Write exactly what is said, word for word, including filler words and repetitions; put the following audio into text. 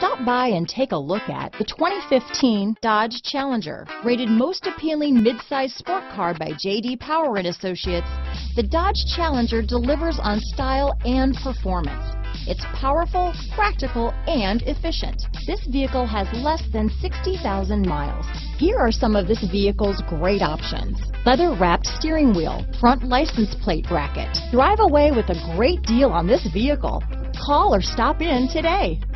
Stop by and take a look at the twenty fifteen Dodge Challenger. Rated most appealing midsize sport car by J D Power and Associates, the Dodge Challenger delivers on style and performance. It's powerful, practical, and efficient. This vehicle has less than sixty thousand miles. Here are some of this vehicle's great options: leather-wrapped steering wheel, front license plate bracket. Drive away with a great deal on this vehicle. Call or stop in today.